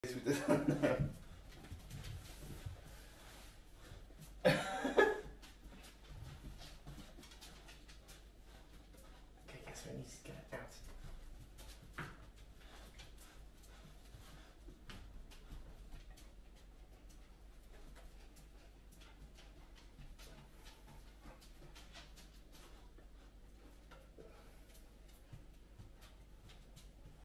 With this one now. Okay, Casper, I need to get